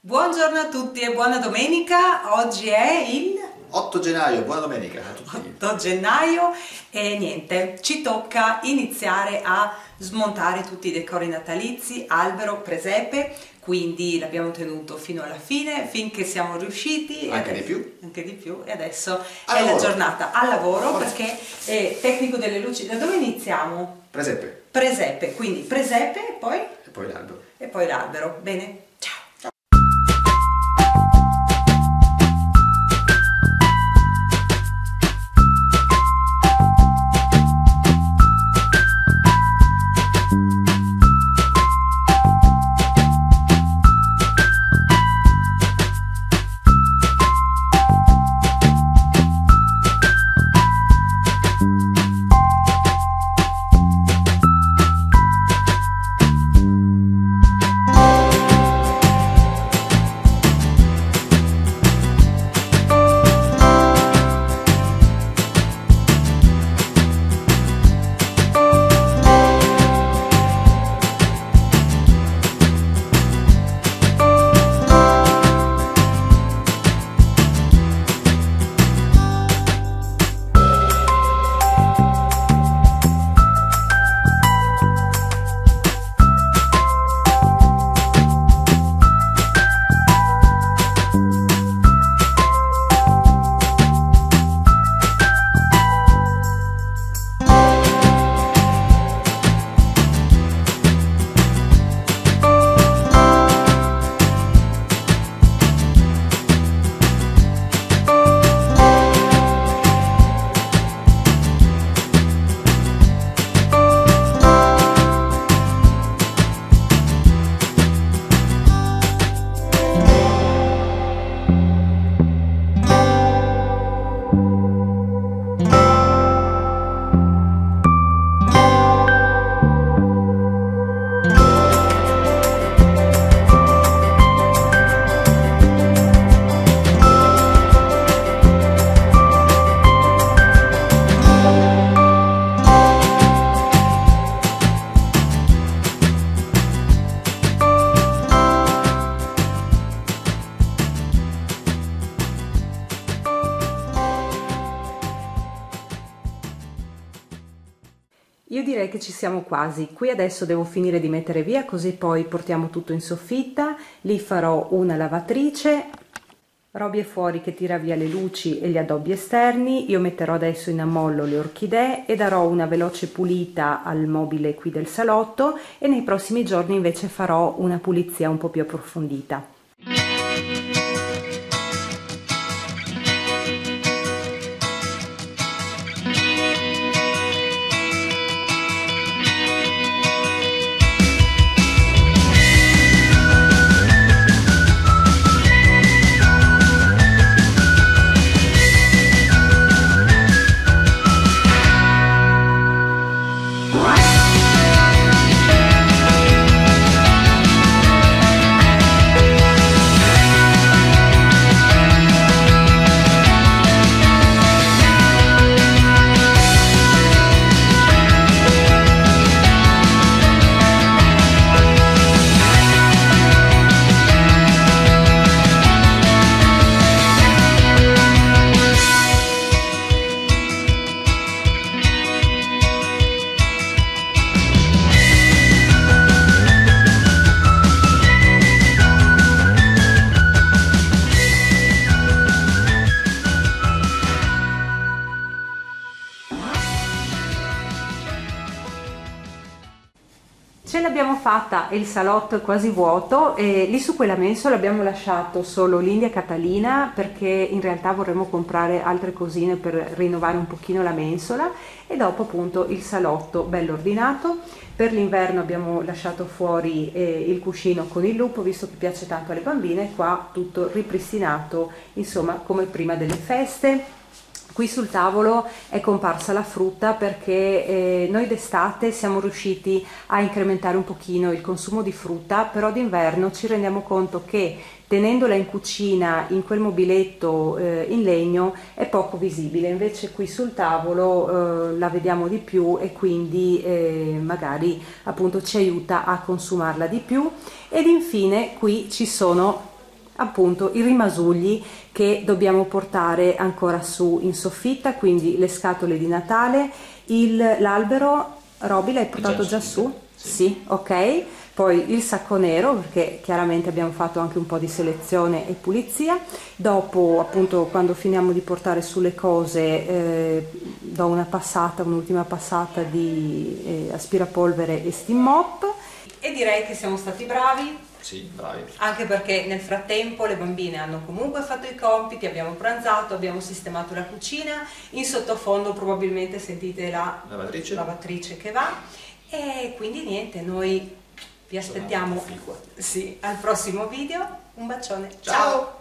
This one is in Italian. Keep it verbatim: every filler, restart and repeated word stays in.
Buongiorno a tutti e buona domenica. Oggi è il otto gennaio, buona domenica a tutti. otto gennaio e niente, ci tocca iniziare a smontare tutti i decori natalizi, albero, presepe, quindi l'abbiamo tenuto fino alla fine, finché siamo riusciti. Anche adesso, di più. Anche di più. E adesso Al è lavoro. la giornata al lavoro Forza. perché è tecnico delle luci. Da dove iniziamo? Presepe Presepe, quindi presepe e poi, e poi l'albero. e poi l'albero. Bene? Ciao! Io direi che ci siamo quasi. Qui adesso devo finire di mettere via, così poi portiamo tutto in soffitta. Lì farò una lavatrice. Roby è fuori che tira via le luci e gli addobbi esterni. Io metterò adesso in ammollo le orchidee e darò una veloce pulita al mobile qui del salotto, e nei prossimi giorni invece farò una pulizia un po' più approfondita. Ce l'abbiamo fatta e il salotto è quasi vuoto, e lì su quella mensola abbiamo lasciato solo l'India Catalina perché in realtà vorremmo comprare altre cosine per rinnovare un pochino la mensola, e dopo appunto il salotto bello ordinato. Per l'inverno abbiamo lasciato fuori eh, il cuscino con il lupo, visto che piace tanto alle bambine. Qua tutto ripristinato, insomma, come prima delle feste. Qui sul tavolo è comparsa la frutta perché eh, noi d'estate siamo riusciti a incrementare un pochino il consumo di frutta, però d'inverno ci rendiamo conto che tenendola in cucina in quel mobiletto eh, in legno è poco visibile, invece qui sul tavolo eh, la vediamo di più, e quindi eh, magari appunto ci aiuta a consumarla di più. Ed infine qui ci sono appunto i rimasugli che dobbiamo portare ancora su in soffitta, quindi le scatole di Natale, il- l'albero. Roby, l'hai portato già già su, su? sì. Sì, ok. Poi il sacco nero, perché chiaramente abbiamo fatto anche un po' di selezione e pulizia. Dopo, appunto, quando finiamo di portare su le cose, eh, do una passata, un'ultima passata di eh, aspirapolvere e steam mop. E direi che siamo stati bravi. Sì, bravi. Anche perché nel frattempo le bambine hanno comunque fatto i compiti, abbiamo pranzato, abbiamo sistemato la cucina, in sottofondo probabilmente sentite la Lavatrice. lavatrice che va, e quindi niente, noi vi aspettiamo, Sono sì, al prossimo video. Un bacione, Ciao.